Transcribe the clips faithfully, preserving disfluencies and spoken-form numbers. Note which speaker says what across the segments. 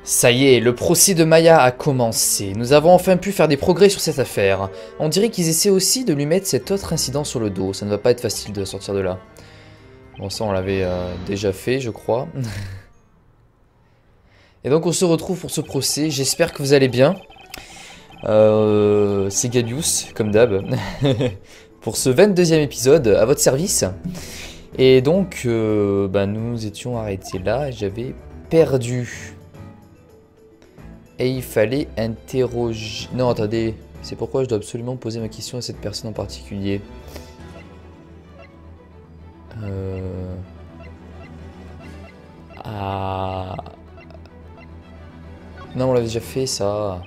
Speaker 1: Ça y est, le procès de Maya a commencé. Nous avons enfin pu faire des progrès sur cette affaire. On dirait qu'ils essaient aussi de lui mettre cet autre incident sur le dos. Ça ne va pas être facile de sortir de là. Bon, ça on l'avait euh, déjà fait, je crois. Et donc on se retrouve pour ce procès. J'espère que vous allez bien. Euh, C'est Gadius, comme d'hab. Pour ce vingt-deuxième épisode, à votre service. Et donc, euh, bah, nous étions arrêtés là et j'avais perdu. Et il fallait interroger... Non, attendez. C'est pourquoi je dois absolument poser ma question à cette personne en particulier. Euh... Ah... Non, on l'avait déjà fait, ça.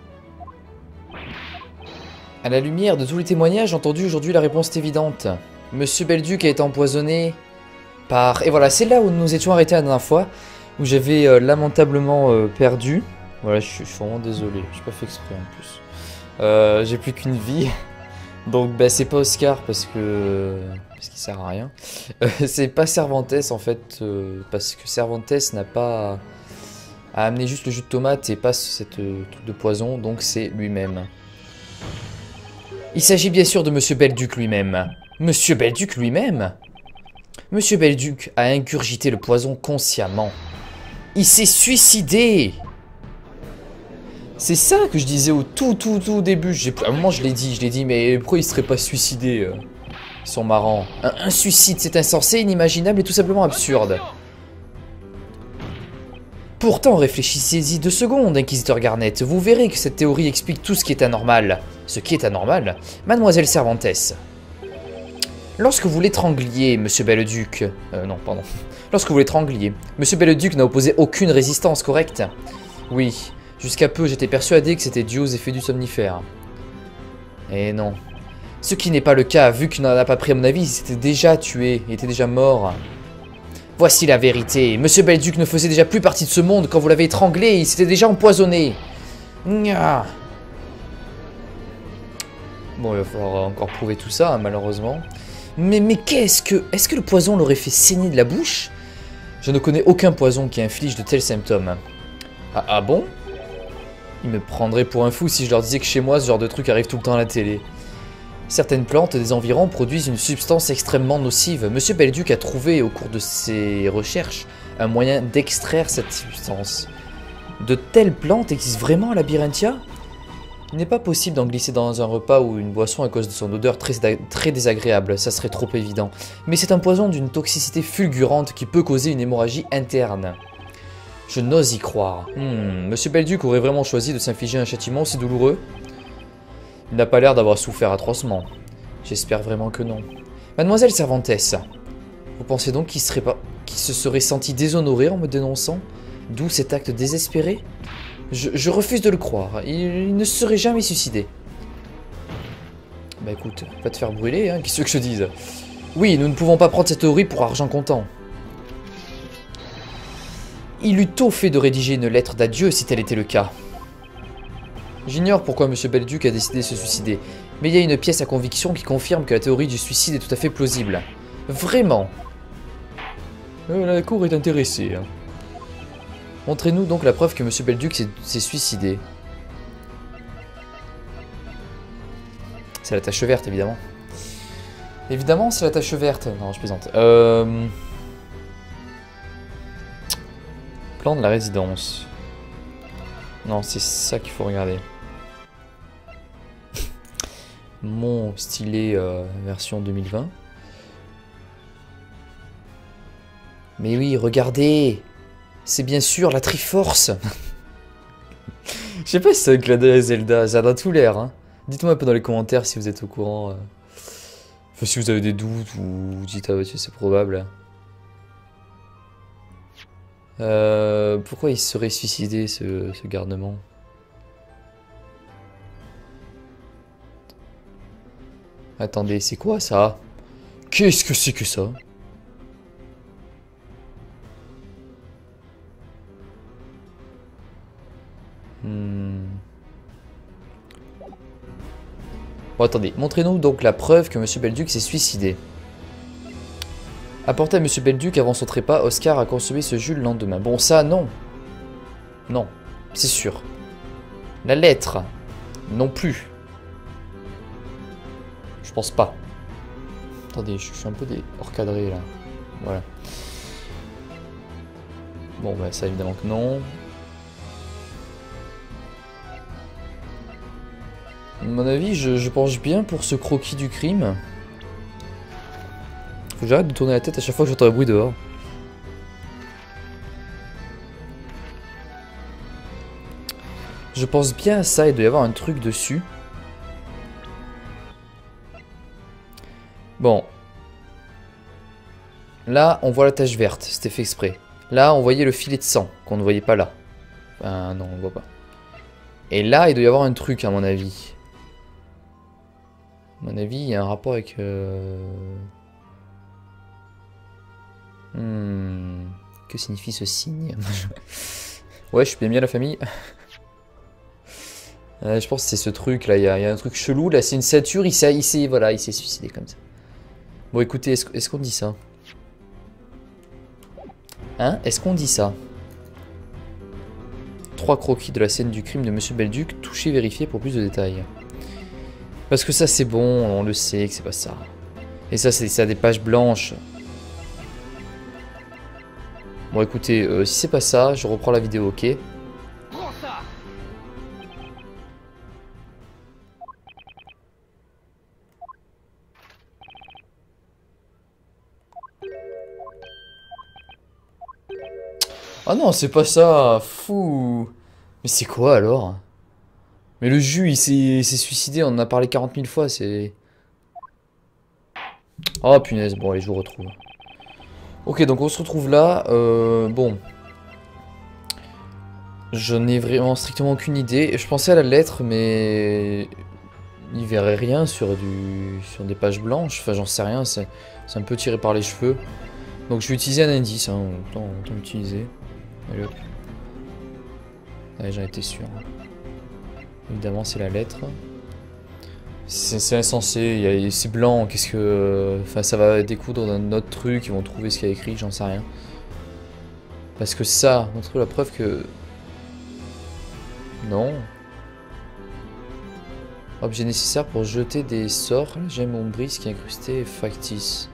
Speaker 1: À la lumière de tous les témoignages entendus aujourd'hui, la réponse est évidente. Monsieur Belduc a été empoisonné par... Et voilà, c'est là où nous étions arrêtés la dernière fois, où j'avais euh, lamentablement euh, perdu. Voilà, je suis, je suis vraiment désolé, je n'ai pas fait exprès en plus. Euh, J'ai plus qu'une vie, donc bah, c'est pas Oscar parce que... parce qu'il sert à rien. Euh, c'est pas Cervantes en fait, euh, parce que Cervantes n'a pas... a amené juste le jus de tomate et pas cette euh, truc de poison, donc c'est lui-même. Il s'agit bien sûr de Monsieur Belduc lui-même. Monsieur Belduc lui-même? Monsieur Belduc a ingurgité le poison consciemment. Il s'est suicidé! C'est ça que je disais au tout tout tout début. À un moment je l'ai dit, je l'ai dit, mais pourquoi il serait pas suicidé? euh Ils sont marrants. Un, un suicide, c'est insensé, inimaginable et tout simplement absurde. Pourtant, réfléchissez-y deux secondes, Inquisiteur Garnet. Vous verrez que cette théorie explique tout ce qui est anormal. Ce qui est anormal, Mademoiselle Cervantes. Lorsque vous l'étrangliez, Monsieur Belduc... Euh, non, pardon. Lorsque vous l'étrangliez, Monsieur Belduc n'a opposé aucune résistance, correct? Oui. Jusqu'à peu, j'étais persuadé que c'était dû aux effets du somnifère. Et non. Ce qui n'est pas le cas, vu qu'il n'en a pas pris à mon avis, il s'était déjà tué, il était déjà mort. Voici la vérité. Monsieur Belduc ne faisait déjà plus partie de ce monde quand vous l'avez étranglé, il s'était déjà empoisonné. Nya. Bon, il va falloir encore prouver tout ça, hein, malheureusement. Mais, mais qu'est-ce que... Est-ce que le poison l'aurait fait saigner de la bouche? Je ne connais aucun poison qui inflige de tels symptômes. Ah, ah bon? Ils me prendraient pour un fou si je leur disais que chez moi, ce genre de truc arrive tout le temps à la télé. Certaines plantes des environs produisent une substance extrêmement nocive. Monsieur Belduc a trouvé, au cours de ses recherches, un moyen d'extraire cette substance. De telles plantes existent vraiment à Labyrinthian? Il n'est pas possible d'en glisser dans un repas ou une boisson à cause de son odeur très, très désagréable, ça serait trop évident. Mais c'est un poison d'une toxicité fulgurante qui peut causer une hémorragie interne. Je n'ose y croire. Hmm, Monsieur Belduc aurait vraiment choisi de s'infliger un châtiment aussi douloureux? Il n'a pas l'air d'avoir souffert atrocement. J'espère vraiment que non. Mademoiselle Cervantes, vous pensez donc qu'il serait pas... qu'il se serait senti déshonoré en me dénonçant? D'où cet acte désespéré? je, je refuse de le croire. Il, il ne serait jamais suicidé. Bah écoute, va te faire brûler, hein, qu'est-ce que je te dise? Oui, nous ne pouvons pas prendre cette théorie pour argent comptant. Il eût tôt fait de rédiger une lettre d'adieu si tel était le cas. J'ignore pourquoi Monsieur Belduc a décidé de se suicider, mais il y a une pièce à conviction qui confirme que la théorie du suicide est tout à fait plausible. Vraiment. euh, La cour est intéressée. Hein. Montrez-nous donc la preuve que Monsieur Belduc s'est suicidé. C'est la tache verte, évidemment. Évidemment, c'est la tache verte. Non, je plaisante. Euh... Plan de la résidence. Non, c'est ça qu'il faut regarder. Mon stylet euh, version deux mille vingt. Mais oui, regardez. C'est bien sûr la Triforce. Je sais pas si c'est un clin d'œil à Zelda. Ça a tout l'air. Hein. Dites-moi un peu dans les commentaires si vous êtes au courant. Euh... Enfin, si vous avez des doutes ou vous dites ah ouais, c'est probable. Euh, pourquoi il serait suicidé ce, ce gardement? Attendez, c'est quoi ça? Qu'est-ce que c'est que ça? hmm. Bon attendez, montrez-nous donc la preuve que Monsieur Belduc s'est suicidé. Apporté à Monsieur Belduc avant son trépas, Oscar a consommé ce jus le lendemain. Bon, ça, non. Non. C'est sûr. La lettre. Non plus. Je pense pas. Attendez, je suis un peu des... hors cadré là. Voilà. Bon, bah ça évidemment que non. À mon avis, je, je penche bien pour ce croquis du crime. Faut que j'arrête de tourner la tête à chaque fois que j'entends un bruit dehors. Je pense bien à ça, il doit y avoir un truc dessus. Bon. Là, on voit la tache verte, c'était fait exprès. Là, on voyait le filet de sang, qu'on ne voyait pas là. Enfin, non, on ne voit pas. Et là, il doit y avoir un truc, à mon avis. À mon avis, il y a un rapport avec... Euh... Hmm... Que signifie ce signe? Ouais, je suis bien bien la famille. euh, je pense que c'est ce truc, là. Il y, y a un truc chelou, là. C'est une ceinture, il s'est... Voilà, il s'est suicidé comme ça. Bon, écoutez, est-ce est-ce qu'on dit ça? Hein? Est-ce qu'on dit ça? Trois croquis de la scène du crime de Monsieur Belduc, touché, vérifié pour plus de détails. Parce que ça c'est bon, on le sait que c'est pas ça. Et ça c'est ça des pages blanches. Bon écoutez, euh, si c'est pas ça, je reprends la vidéo, ok? Ah non, c'est pas ça, fou. Mais c'est quoi alors? Mais le jus, il s'est suicidé, on en a parlé quarante mille fois, c'est... Oh punaise, bon allez, je vous retrouve. Ok, donc on se retrouve là, euh, bon. Je n'ai vraiment strictement aucune idée. Je pensais à la lettre, mais... Il verrait rien sur, du... sur des pages blanches, enfin j'en sais rien, c'est un peu tiré par les cheveux. Donc je vais utiliser un indice, hein, autant, autant l'utiliser. Allez hop. Allez, j'en étais sûr. Évidemment, c'est la lettre. C'est insensé, c'est blanc, qu'est-ce que... Enfin, ça va découdre d'un autre truc, ils vont trouver ce qu'il y a écrit, j'en sais rien. Parce que ça, montre la preuve que... Non. Objet nécessaire pour jeter des sorts, la gemme ombris qui est incrustée est factice.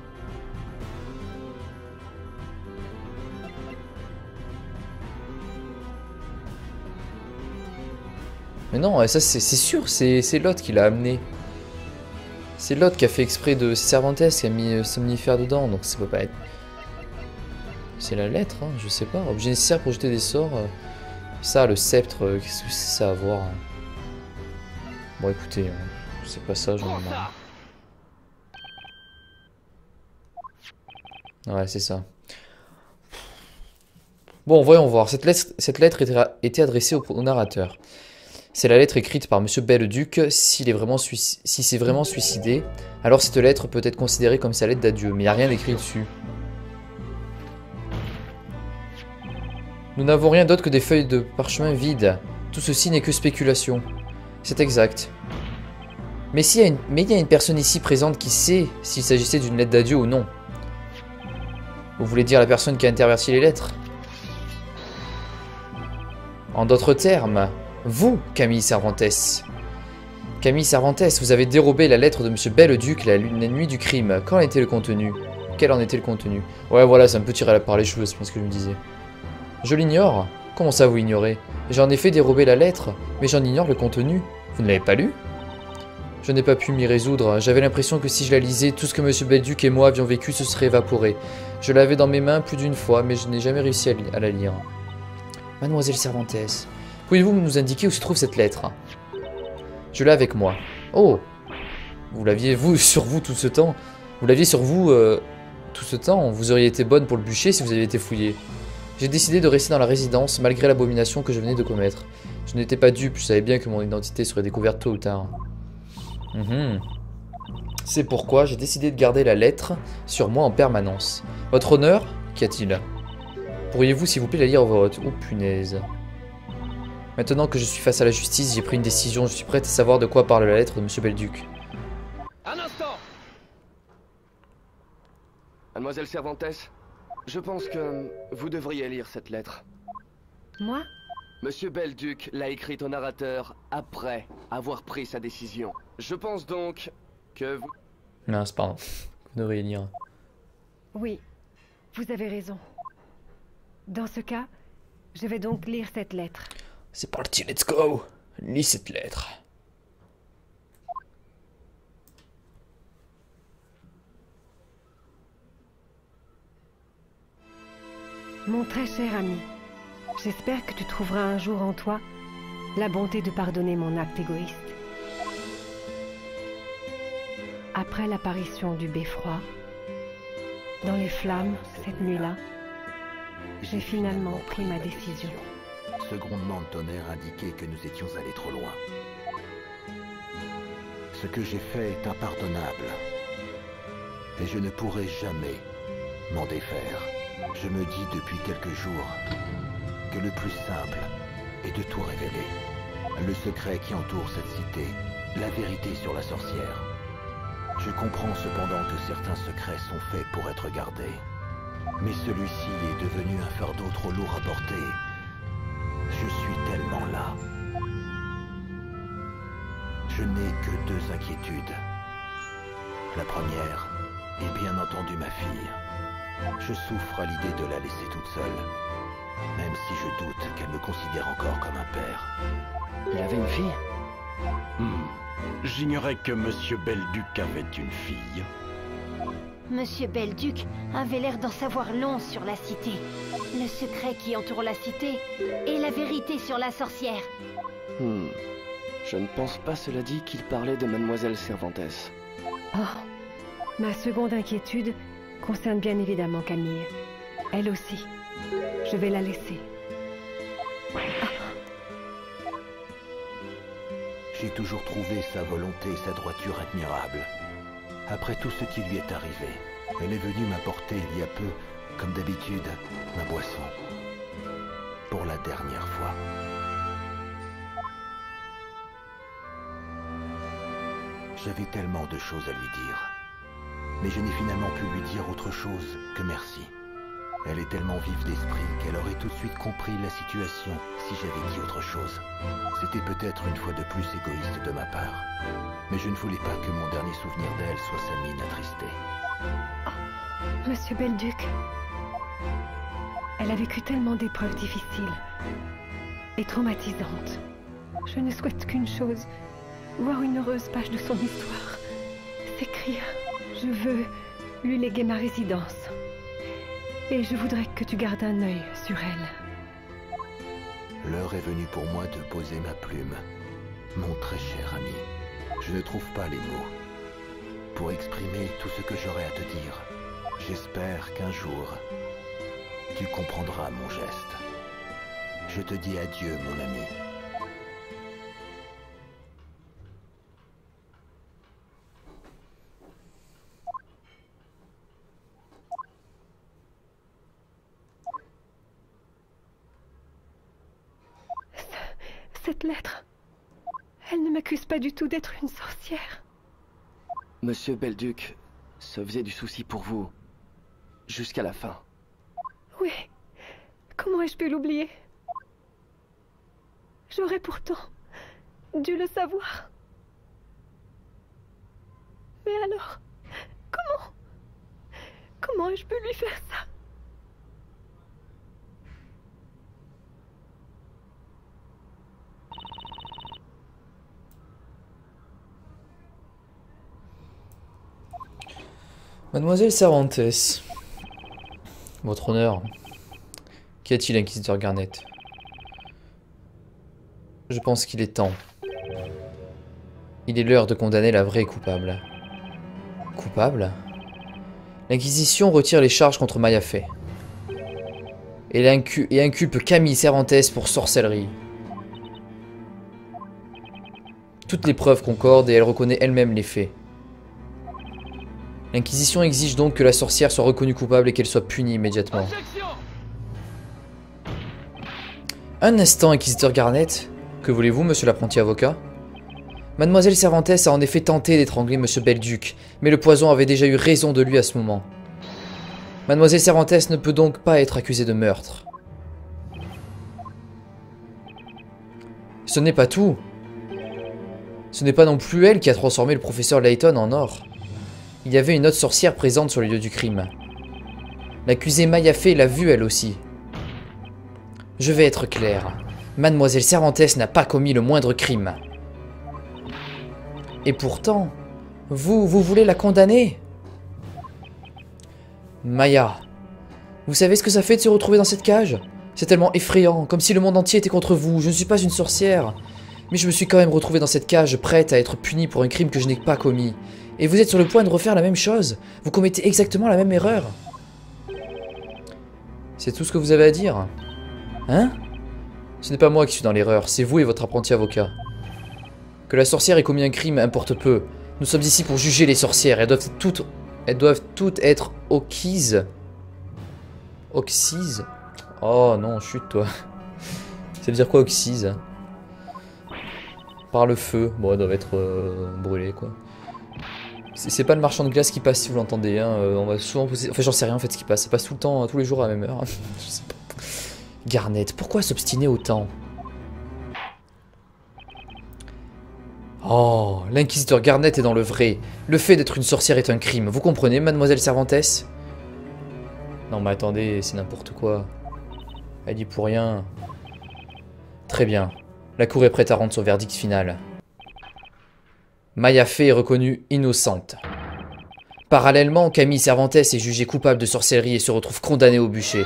Speaker 1: Mais non, ça c'est sûr, c'est l'autre qui l'a amené. C'est l'autre qui a fait exprès de Cervantes qui a mis somnifère dedans, donc ça peut pas être... C'est la lettre, hein, je sais pas. Objet nécessaire pour jeter des sorts. Ça, le sceptre, qu'est-ce que c'est ça à voir? Bon écoutez, c'est pas ça, j'en ai marre. Ouais, c'est ça. Bon, voyons voir. Cette lettre, cette lettre était adressée au, au narrateur. C'est la lettre écrite par Monsieur Belleduc. S'il est vraiment si c'est vraiment suicidé, alors cette lettre peut être considérée comme sa lettre d'adieu, mais il n'y a rien d'écrit dessus. Nous n'avons rien d'autre que des feuilles de parchemin vides. Tout ceci n'est que spéculation. C'est exact. Mais s'il y a une, mais il y a une personne ici présente qui sait s'il s'agissait d'une lettre d'adieu ou non. Vous voulez dire la personne qui a interverti les lettres? En d'autres termes, vous, Camille Cervantes. Camille Cervantes, vous avez dérobé la lettre de Monsieur Belleduc la, la nuit du crime. Quand en était le contenu? Quel en était le contenu? Ouais, voilà, ça me peut tirer par les cheveux, c'est ce que je me disais. Je l'ignore? Comment ça, vous ignorez? J'ai en effet dérobé la lettre, mais j'en ignore le contenu. Vous ne l'avez pas lu? Je n'ai pas pu m'y résoudre. J'avais l'impression que si je la lisais, tout ce que Monsieur Belleduc et moi avions vécu se serait évaporé. Je l'avais dans mes mains plus d'une fois, mais je n'ai jamais réussi à, li à la lire. Mademoiselle Cervantes, pouvez-vous nous indiquer où se trouve cette lettre? Je l'ai avec moi. Oh! Vous l'aviez, vous, sur vous tout ce temps? Vous l'aviez sur vous euh, tout ce temps? Vous auriez été bonne pour le bûcher si vous aviez été fouillé. J'ai décidé de rester dans la résidence, malgré l'abomination que je venais de commettre. Je n'étais pas dupe, je savais bien que mon identité serait découverte tôt ou tard. Mmh. C'est pourquoi j'ai décidé de garder la lettre sur moi en permanence. Votre honneur? Qu'y a-t-il? Pourriez-vous, s'il vous plaît, la lire à voix haute? Oh, punaise. Maintenant que je suis face à la justice, j'ai pris une décision. Je suis prête à savoir de quoi parle la lettre de Monsieur Belleduc.
Speaker 2: Un instant! Mademoiselle Cervantes, je pense que vous devriez lire cette lettre.
Speaker 3: Moi?
Speaker 2: Monsieur Belduc l'a écrit au narrateur après avoir pris sa décision. Je pense donc que vous...
Speaker 1: Mince, pardon. Vous devriez lire.
Speaker 3: Oui, vous avez raison. Dans ce cas, je vais donc lire cette lettre.
Speaker 1: C'est parti, let's go. Lis cette lettre.
Speaker 3: Mon très cher ami, j'espère que tu trouveras un jour en toi la bonté de pardonner mon acte égoïste. Après l'apparition du beffroi, dans les flammes, cette nuit-là, j'ai finalement pris ma décision.
Speaker 4: Ce grondement de tonnerre indiquait que nous étions allés trop loin. Ce que j'ai fait est impardonnable. Et je ne pourrai jamais m'en défaire. Je me dis depuis quelques jours que le plus simple est de tout révéler. Le secret qui entoure cette cité, la vérité sur la sorcière. Je comprends cependant que certains secrets sont faits pour être gardés. Mais celui-ci est devenu un fardeau trop lourd à porter. Je suis tellement là. Je n'ai que deux inquiétudes. La première est bien entendu ma fille. Je souffre à l'idée de la laisser toute seule, même si je doute qu'elle me considère encore comme un père.
Speaker 2: Il avait une fille?
Speaker 5: Hmm. J'ignorais que Monsieur Belduc avait une fille.
Speaker 6: Monsieur Belduc avait l'air d'en savoir long sur la cité. Le secret qui entoure la cité et la vérité sur la sorcière.
Speaker 2: Hmm. Je ne pense pas, cela dit, qu'il parlait de Mademoiselle Cervantes.
Speaker 3: Oh, ma seconde inquiétude concerne bien évidemment Camille. Elle aussi. Je vais la laisser.
Speaker 4: J'ai toujours trouvé sa volonté et sa droiture admirables. Après tout ce qui lui est arrivé, elle est venue m'apporter il y a peu, comme d'habitude, ma boisson. Pour la dernière fois. J'avais tellement de choses à lui dire. Mais je n'ai finalement pu lui dire autre chose que merci. Elle est tellement vive d'esprit qu'elle aurait tout de suite compris la situation si j'avais dit autre chose. C'était peut-être une fois de plus égoïste de ma part. Mais je ne voulais pas que mon dernier souvenir d'elle soit sa mine attristée.
Speaker 3: Oh, Monsieur Belduc. Elle a vécu tellement d'épreuves difficiles et traumatisantes. Je ne souhaite qu'une chose, voir une heureuse page de son histoire. S'écrire. Je veux lui léguer ma résidence. Et je voudrais que tu gardes un œil sur elle.
Speaker 4: L'heure est venue pour moi de poser ma plume. Mon très cher ami, je ne trouve pas les mots pour exprimer tout ce que j'aurais à te dire. J'espère qu'un jour, tu comprendras mon geste. Je te dis adieu, mon ami.
Speaker 3: Cette lettre, elle ne m'accuse pas du tout d'être une sorcière.
Speaker 2: Monsieur Belduc se faisait du souci pour vous, jusqu'à la fin.
Speaker 3: Oui, comment ai-je pu l'oublier? J'aurais pourtant dû le savoir. Mais alors, comment Comment ai-je pu lui faire ça?
Speaker 1: Mademoiselle Cervantes, votre honneur, qu'y a-t-il, inquisiteur Garnet? Je pense qu'il est temps. Il est l'heure de condamner la vraie coupable. Coupable? L'Inquisition retire les charges contre Mayafé. Et, incu et inculpe Camille Cervantes pour sorcellerie. Toutes les preuves concordent et elle reconnaît elle-même les faits. L'Inquisition exige donc que la sorcière soit reconnue coupable et qu'elle soit punie immédiatement. Un instant, inquisiteur Garnet. Que voulez-vous, monsieur l'apprenti avocat? Mademoiselle Cervantes a en effet tenté d'étrangler monsieur Belduc, mais le poison avait déjà eu raison de lui à ce moment. Mademoiselle Cervantes ne peut donc pas être accusée de meurtre. Ce n'est pas tout. Ce n'est pas non plus elle qui a transformé le professeur Layton en or. Il y avait une autre sorcière présente sur le lieu du crime. L'accusée Maya Fey l'a vue elle aussi. Je vais être clair. Mademoiselle Cervantes n'a pas commis le moindre crime. Et pourtant, vous, vous voulez la condamner? Maya, vous savez ce que ça fait de se retrouver dans cette cage? C'est tellement effrayant, comme si le monde entier était contre vous. Je ne suis pas une sorcière. Mais je me suis quand même retrouvée dans cette cage, prête à être punie pour un crime que je n'ai pas commis. Et vous êtes sur le point de refaire la même chose. Vous commettez exactement la même erreur. C'est tout ce que vous avez à dire? Hein? Ce n'est pas moi qui suis dans l'erreur, c'est vous et votre apprenti avocat. Que la sorcière ait commis un crime importe peu. Nous sommes ici pour juger les sorcières. Elles doivent toutes, elles doivent toutes être oxises. Oxises? Oh non, chute toi. Ça veut dire quoi oxyse? Par le feu. Bon, elles doivent être euh, brûlées quoi. C'est pas le marchand de glace qui passe si vous l'entendez. Hein. Euh, on va souvent poser... Enfin, j'en sais rien en fait ce qui passe. Ça passe tout le temps, tous les jours à la même heure. Je sais pas. Garnet, pourquoi s'obstiner autant? Oh, l'inquisiteur Garnet est dans le vrai. Le fait d'être une sorcière est un crime. Vous comprenez, mademoiselle Cervantes? Non mais attendez, c'est n'importe quoi. Elle dit pour rien. Très bien. La cour est prête à rendre son verdict final. Maya Fey est reconnue innocente. Parallèlement, Camille Cervantes est jugée coupable de sorcellerie et se retrouve condamnée au bûcher.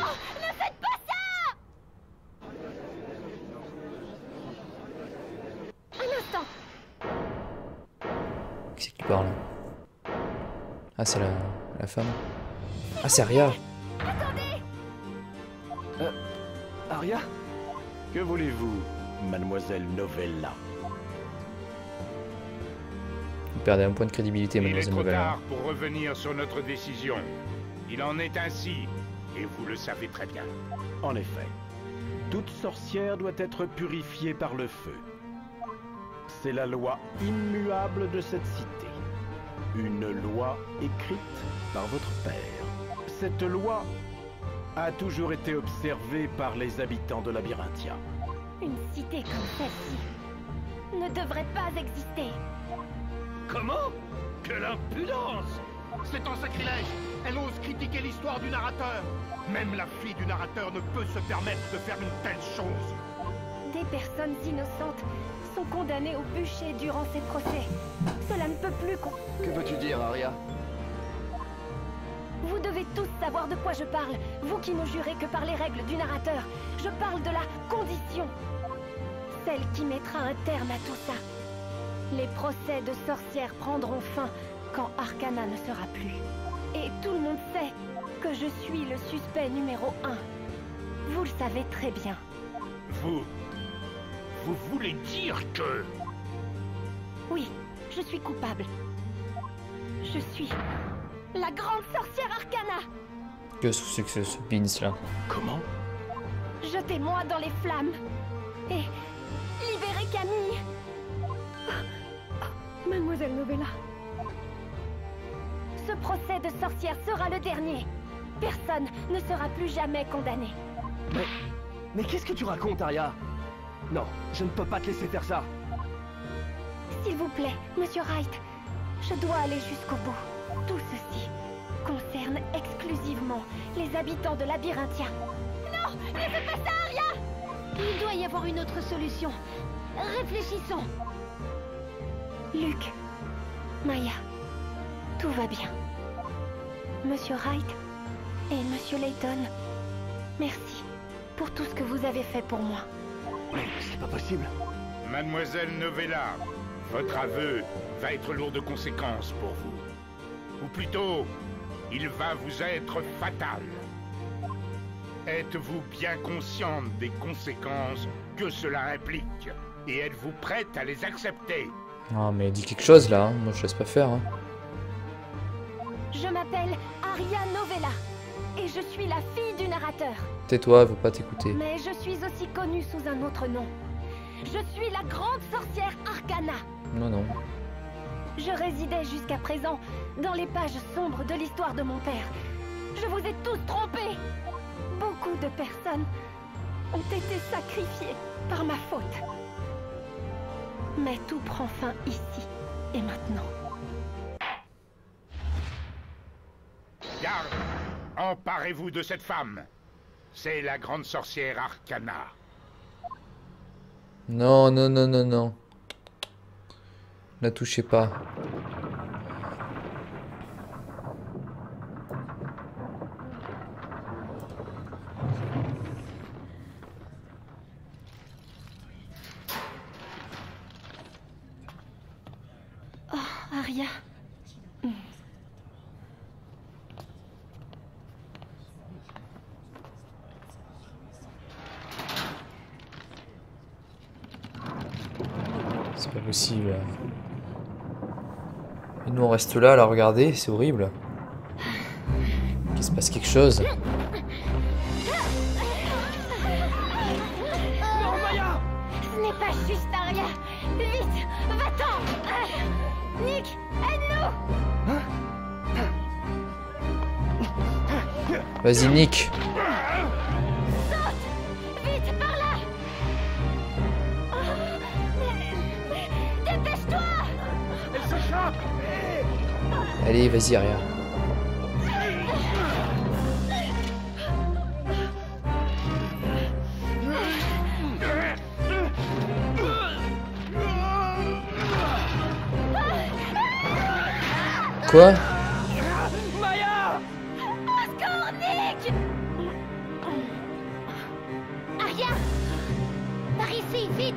Speaker 1: Qui c'est qui parle? Ah, c'est la, la femme. Ah, c'est Aria.
Speaker 2: Euh, Aria?
Speaker 5: Que voulez-vous, mademoiselle Novella?
Speaker 1: Vous perdez un point de crédibilité,
Speaker 7: Il est
Speaker 1: mademoiselle
Speaker 7: trop
Speaker 1: Novella.
Speaker 7: tard pour revenir sur notre décision. Il en est ainsi, et vous le savez très bien.
Speaker 5: En effet, toute sorcière doit être purifiée par le feu. C'est la loi immuable de cette cité. Une loi écrite par votre père. Cette loi a toujours été observée par les habitants de Labyrinthia.
Speaker 6: Une cité comme celle-ci ne devrait pas exister.
Speaker 8: Comment? Quelle impudence! C'est un sacrilège! Elle ose critiquer l'histoire du narrateur! Même la fille du narrateur ne peut se permettre de faire une telle chose!
Speaker 6: Des personnes innocentes sont condamnées au bûcher durant ces procès. Cela ne peut plus qu'on...
Speaker 2: Que veux-tu dire, Aria?
Speaker 6: Vous devez tous savoir de quoi je parle, vous qui ne jurez que par les règles du narrateur. Je parle de la condition. Celle qui mettra un terme à tout ça. Les procès de sorcières prendront fin quand Arcana ne sera plus. Et tout le monde sait que je suis le suspect numéro un. Vous le savez très bien.
Speaker 8: Vous... Vous voulez dire que...
Speaker 6: Oui, je suis coupable. Je suis la grande sorcière Arcana.
Speaker 1: Qu'est-ce que c'est que ce, ce pins là?
Speaker 5: Comment?
Speaker 6: Jetez-moi dans les flammes et libérez Camille.
Speaker 3: Mademoiselle Novella.
Speaker 6: Ce procès de sorcière sera le dernier. Personne ne sera plus jamais condamné.
Speaker 2: Mais... Mais qu'est-ce que tu racontes, Aria? Non, je ne peux pas te laisser faire ça.
Speaker 6: S'il vous plaît, Monsieur Wright, je dois aller jusqu'au bout. Tout ceci concerne exclusivement les habitants de Labyrinthia. Non, ne fais pas ça, Aria! Il doit y avoir une autre solution. Réfléchissons. Luc, Maya, tout va bien. Monsieur Wright et Monsieur Layton, merci pour tout ce que vous avez fait pour moi.
Speaker 2: Mais c'est pas possible.
Speaker 7: Mademoiselle Novella, votre aveu va être lourd de conséquences pour vous. Ou plutôt, il va vous être fatal. Êtes-vous bien consciente des conséquences que cela implique? Et êtes-vous prête à les accepter?
Speaker 1: Ah mais dis quelque chose là, hein. Moi je laisse pas faire. Hein.
Speaker 6: Je m'appelle Aria Novella et je suis la fille du narrateur.
Speaker 1: Tais-toi, elle veut pas t'écouter.
Speaker 6: Mais je suis aussi connue sous un autre nom. Je suis la grande sorcière Arcana.
Speaker 1: Non, non.
Speaker 6: Je résidais jusqu'à présent dans les pages sombres de l'histoire de mon père. Je vous ai tous trompés. Beaucoup de personnes ont été sacrifiées par ma faute. Mais tout prend fin ici et maintenant.
Speaker 7: Garde, emparez-vous de cette femme. C'est la grande sorcière Arcana.
Speaker 1: Non, non, non, non, non. La touchez pas.
Speaker 6: Oh, Arya.
Speaker 1: C'est pas possible. Et nous on reste là, là, regardez, c'est horrible. Qu'il se passe quelque chose.
Speaker 6: Non, Maya! Ce n'est pas juste, Arya. Vite, va-t'en. Nick, aide-nous.
Speaker 1: Vas-y, Nick.
Speaker 6: Saute. Vite, par là. Dépêche-toi.
Speaker 8: Elle s'échappe.
Speaker 1: Allez, vas-y, Arya. Quoi?
Speaker 8: Maya!
Speaker 6: Au secours, Nick. Arya, par ici, vite.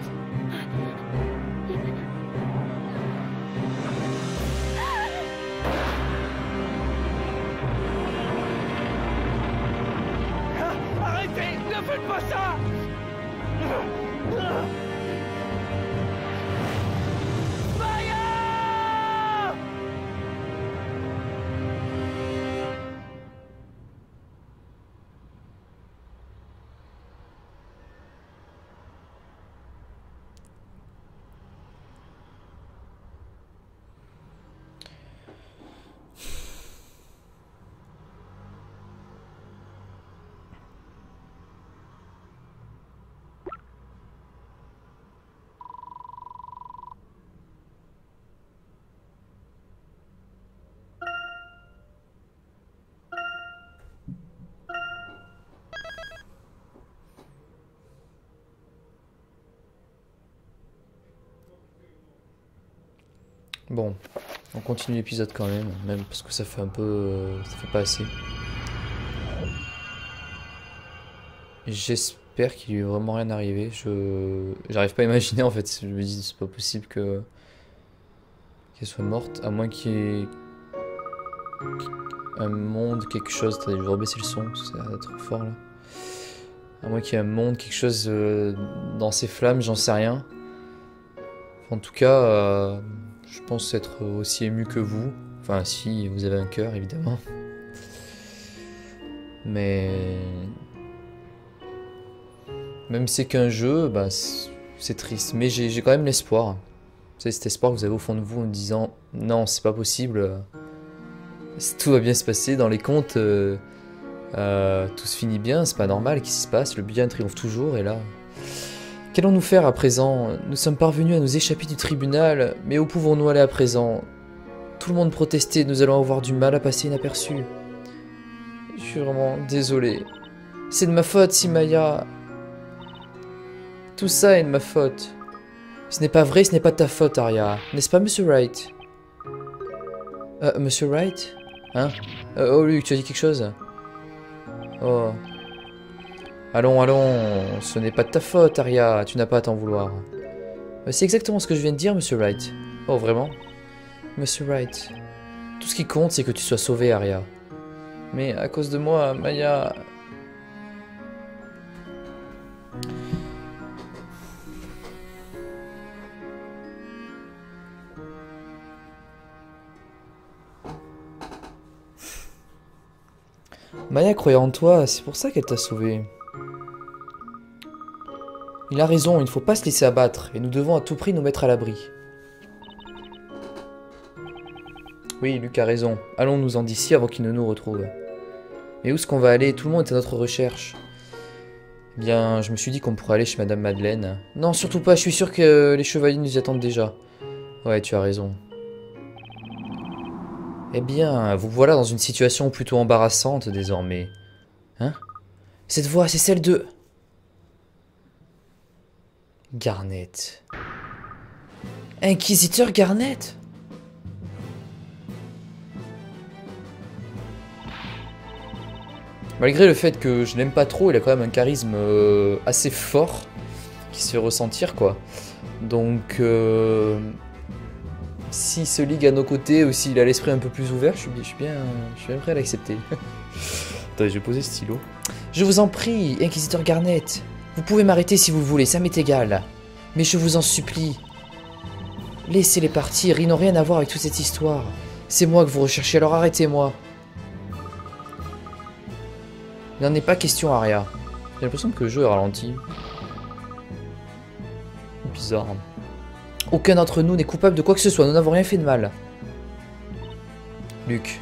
Speaker 8: Arrêtez! Ne faites pas ça! Maya!
Speaker 1: Bon, on continue l'épisode quand même, même parce que ça fait un peu... euh, ça fait pas assez. J'espère qu'il lui est vraiment rien arrivé. Je j'arrive pas à imaginer en fait. Je me dis c'est pas possible que qu'elle soit morte, à moins qu'il y ait un monde, quelque chose. Attendez, je vais rebaisser le son, ça va être trop fort là. À moins qu'il y ait un monde, quelque chose euh, dans ces flammes, j'en sais rien. En tout cas, euh, je pense être aussi ému que vous. Enfin, si vous avez un cœur, évidemment. Mais même si c'est qu'un jeu, bah, c'est triste. Mais j'ai quand même l'espoir. C'est cet espoir que vous avez au fond de vous en disant non, c'est pas possible. Tout va bien se passer dans les contes. Euh, euh, tout se finit bien, c'est pas normal. Qu'est-ce qui se passe? Le bien triomphe toujours. Et là, qu'allons-nous faire à présent? Nous sommes parvenus à nous échapper du tribunal, mais où pouvons-nous aller à présent? Tout le monde protestait, nous allons avoir du mal à passer inaperçu. Je suis vraiment désolé. C'est de ma faute, Simaya. Tout ça est de ma faute. Ce n'est pas vrai, ce n'est pas de ta faute, Arya. N'est-ce pas, Monsieur Wright? Euh, Monsieur Wright? Hein? euh, Oh, Luke, tu as dit quelque chose? Oh. Allons, allons, ce n'est pas de ta faute, Arya, tu n'as pas à t'en vouloir. Euh, C'est exactement ce que je viens de dire, Monsieur Wright. Oh, vraiment? Monsieur Wright, tout ce qui compte, c'est que tu sois sauvé, Arya. Mais à cause de moi, Maya... Maya croyait en toi, c'est pour ça qu'elle t'a sauvé. Il a raison, il ne faut pas se laisser abattre, et nous devons à tout prix nous mettre à l'abri. Oui, Luc a raison. Allons-nous-en d'ici avant qu'il ne nous retrouve. Mais où est-ce qu'on va aller? Tout le monde est à notre recherche. Bien, je me suis dit qu'on pourrait aller chez Madame Madeleine. Non, surtout pas, je suis sûr que les chevaliers nous y attendent déjà. Ouais, tu as raison. Eh bien, vous voilà dans une situation plutôt embarrassante désormais. Hein? Cette voix, c'est celle de... Garnet. Inquisiteur Garnet? Malgré le fait que je l'aime pas trop, il a quand même un charisme euh, assez fort qui se fait ressentir, quoi. Donc, euh, s'il se ligue à nos côtés ou s'il a l'esprit un peu plus ouvert, je suis, je suis, bien, je suis bien prêt à l'accepter. Attendez, je vais poser ce stylo. Je vous en prie, Inquisiteur Garnet. Vous pouvez m'arrêter si vous voulez, ça m'est égal. Mais je vous en supplie. Laissez-les partir, ils n'ont rien à voir avec toute cette histoire. C'est moi que vous recherchez, alors arrêtez-moi. Il n'en est pas question, Aria. J'ai l'impression que le jeu est ralenti. Bizarre. Aucun d'entre nous n'est coupable de quoi que ce soit, nous n'avons rien fait de mal. Luc.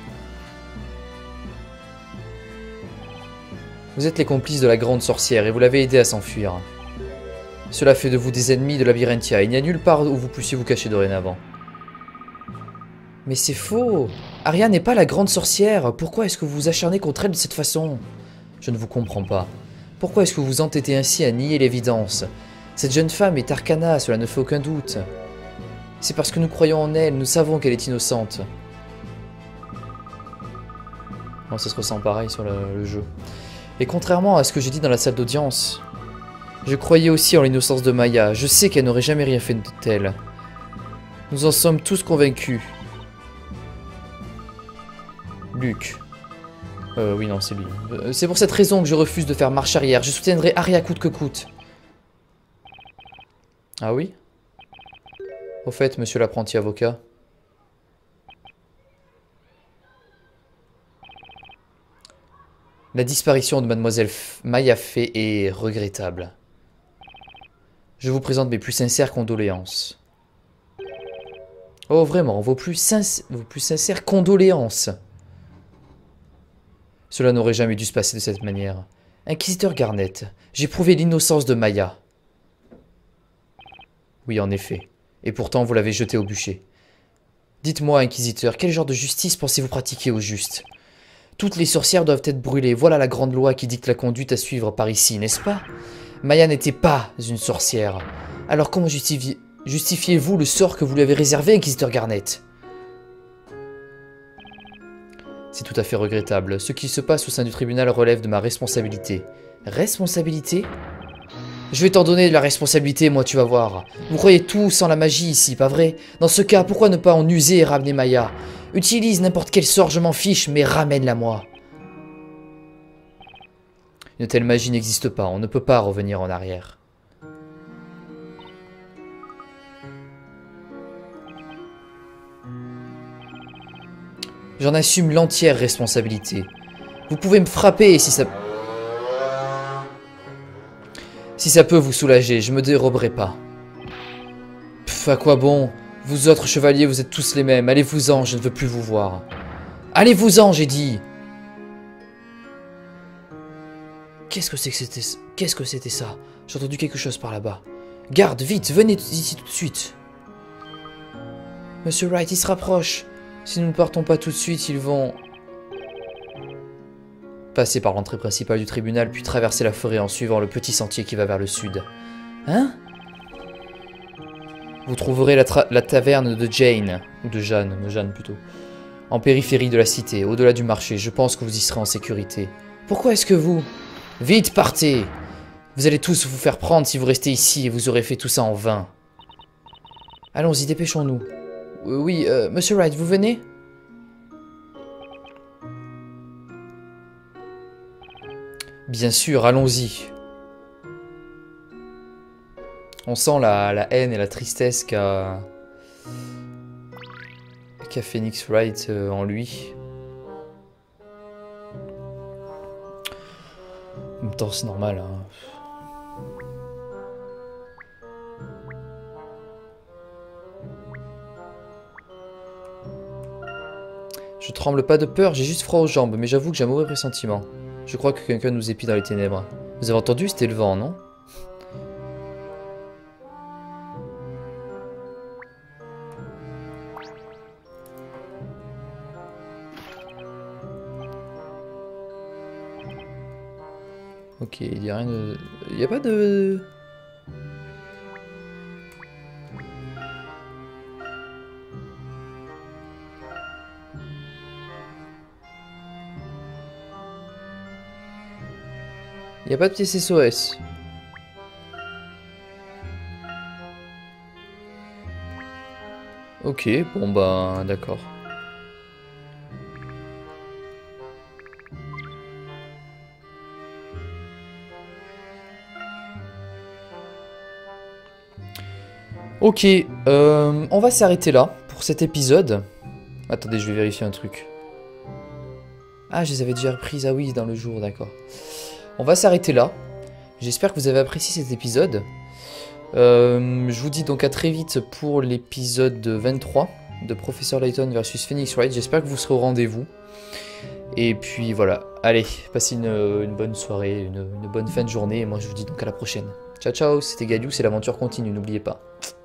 Speaker 1: Vous êtes les complices de la grande sorcière et vous l'avez aidé à s'enfuir. Cela fait de vous des ennemis de Labyrinthia. Il n'y a nulle part où vous puissiez vous cacher dorénavant. Mais c'est faux. Aria n'est pas la grande sorcière. Pourquoi est-ce que vous vous acharnez contre elle de cette façon ? Je ne vous comprends pas. Pourquoi est-ce que vous vous entêtez ainsi à nier l'évidence? Cette jeune femme est Arcana, cela ne fait aucun doute. C'est parce que nous croyons en elle, nous savons qu'elle est innocente. Bon, ça se ressent pareil sur le, le jeu. Et contrairement à ce que j'ai dit dans la salle d'audience, je croyais aussi en l'innocence de Maya. Je sais qu'elle n'aurait jamais rien fait de tel. Nous en sommes tous convaincus. Luc. Euh, oui, non, c'est lui. Euh, c'est pour cette raison que je refuse de faire marche arrière. Je soutiendrai Aria coûte que coûte. Ah oui? Au fait, monsieur l'apprenti avocat. La disparition de mademoiselle Maya Fey est regrettable. Je vous présente mes plus sincères condoléances. Oh, vraiment, vos plus, sin- vos plus sincères condoléances. Cela n'aurait jamais dû se passer de cette manière. Inquisiteur Garnet, j'ai prouvé l'innocence de Maya. Oui, en effet. Et pourtant, vous l'avez jetée au bûcher. Dites-moi, Inquisiteur, quel genre de justice pensez-vous pratiquer au juste? Toutes les sorcières doivent être brûlées. Voilà la grande loi qui dicte la conduite à suivre par ici, n'est-ce pas? Maya n'était pas une sorcière. Alors comment justifiez- justifiez-vous le sort que vous lui avez réservé, Inquisiteur Garnet? C'est tout à fait regrettable. Ce qui se passe au sein du tribunal relève de ma responsabilité. Responsabilité? Je vais t'en donner de la responsabilité, moi, tu vas voir. Vous croyez tout sans la magie ici, pas vrai? Dans ce cas, pourquoi ne pas en user et ramener Maya? Utilise n'importe quel sort, je m'en fiche, mais ramène-la moi. Une telle magie n'existe pas, on ne peut pas revenir en arrière. J'en assume l'entière responsabilité. Vous pouvez me frapper si ça... Si ça peut vous soulager, je me déroberai pas. Pff, à quoi bon? Vous autres chevaliers, vous êtes tous les mêmes. Allez-vous-en, je ne veux plus vous voir. Allez-vous-en, j'ai dit. Qu'est-ce que c'est que c'était... Qu'est-ce que c'était ça? J'ai entendu quelque chose par là-bas. Garde, vite, venez ici tout de suite. Monsieur Wright, il se rapproche. Si nous ne partons pas tout de suite, ils vont... passer par l'entrée principale du tribunal, puis traverser la forêt en suivant le petit sentier qui va vers le sud. Hein? Vous trouverez la, la taverne de Jane, ou de Jeanne, de Jeanne plutôt, en périphérie de la cité, au-delà du marché. Je pense que vous y serez en sécurité. Pourquoi est-ce que vous... Vite, partez! Vous allez tous vous faire prendre si vous restez ici, et vous aurez fait tout ça en vain. Allons-y, dépêchons-nous. Euh, oui, euh, Monsieur Wright, vous venez? Bien sûr, allons-y. On sent la, la haine et la tristesse qu'a qu'a Phoenix Wright euh, en lui. En même temps, c'est normal. Hein. Je tremble pas de peur, j'ai juste froid aux jambes, mais j'avoue que j'ai un mauvais pressentiment. Je crois que quelqu'un nous épie dans les ténèbres. Vous avez entendu, c'était le vent, non? Ok, il n'y a rien de... Il n'y a pas de... Il n'y a pas de pièce S O S. Ok, bon bah d'accord. Ok, euh, on va s'arrêter là pour cet épisode. Attendez, je vais vérifier un truc. Ah, je les avais déjà reprises, ah oui, dans le jour, d'accord. On va s'arrêter là. J'espère que vous avez apprécié cet épisode. Euh, je vous dis donc à très vite pour l'épisode vingt-trois de Professeur Layton versus Phoenix Wright. J'espère que vous serez au rendez-vous. Et puis voilà, allez, passez une, une bonne soirée, une, une bonne fin de journée. Et moi je vous dis donc à la prochaine. Ciao ciao, c'était Galiou, c'est l'aventure continue, n'oubliez pas.